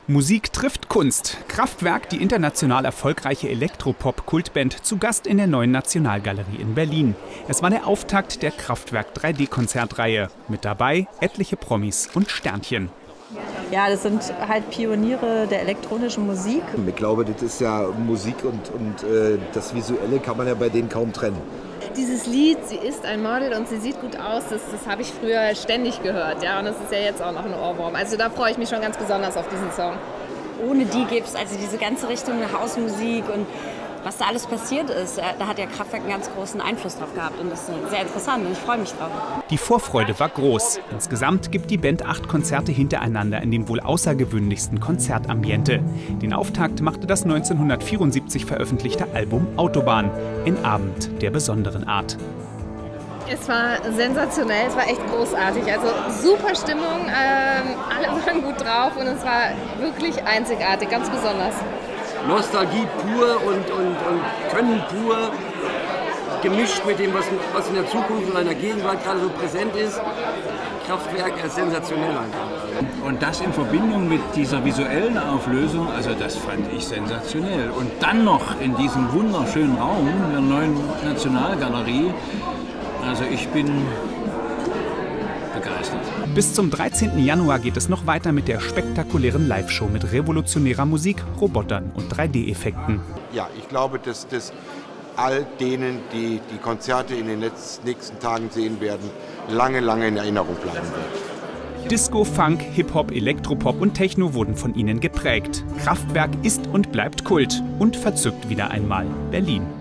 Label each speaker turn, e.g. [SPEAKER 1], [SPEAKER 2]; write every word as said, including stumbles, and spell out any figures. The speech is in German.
[SPEAKER 1] Musik trifft Kunst. Kraftwerk, die international erfolgreiche Elektropop-Kultband, zu Gast in der Neuen Nationalgalerie in Berlin. Es war der Auftakt der Kraftwerk drei D Konzertreihe. Mit dabei etliche Promis und Sternchen.
[SPEAKER 2] Ja, das sind halt Pioniere der elektronischen Musik.
[SPEAKER 3] Ich glaube, das ist ja Musik und, und äh, das Visuelle kann man ja bei denen kaum trennen.
[SPEAKER 4] Dieses Lied, sie ist ein Model und sie sieht gut aus, das, das habe ich früher ständig gehört. Ja, und das ist ja jetzt auch noch ein Ohrwurm. Also da freue ich mich schon ganz besonders auf diesen Song.
[SPEAKER 5] Ohne die gibt es also diese ganze Richtung Hausmusik und was da alles passiert ist, da hat ja Kraftwerk einen ganz großen Einfluss drauf gehabt und das ist sehr interessant und ich freue mich drauf.
[SPEAKER 1] Die Vorfreude war groß. Insgesamt gibt die Band acht Konzerte hintereinander in dem wohl außergewöhnlichsten Konzertambiente. Den Auftakt machte das neunzehnhundertvierundsiebzig veröffentlichte Album Autobahn, ein Abend der besonderen Art.
[SPEAKER 4] Es war sensationell, es war echt großartig. Also super Stimmung, ähm, alle waren gut drauf und es war wirklich einzigartig, ganz besonders.
[SPEAKER 6] Nostalgie pur und, und, und Können pur, gemischt mit dem, was, was in der Zukunft und in der Gegenwart gerade so präsent ist. Kraftwerk ist sensationell einfach.
[SPEAKER 7] Und das in Verbindung mit dieser visuellen Auflösung, also das fand ich sensationell. Und dann noch in diesem wunderschönen Raum der Neuen Nationalgalerie, also ich bin begeistert.
[SPEAKER 1] Bis zum dreizehnten Januar geht es noch weiter mit der spektakulären Live-Show mit revolutionärer Musik, Robotern und drei D Effekten.
[SPEAKER 8] Ja, ich glaube, dass das all denen, die die Konzerte in den nächsten Tagen sehen werden, lange, lange in Erinnerung bleiben wird.
[SPEAKER 1] Disco, Funk, Hip-Hop, Elektropop und Techno wurden von ihnen geprägt. Kraftwerk ist und bleibt Kult und verzückt wieder einmal Berlin.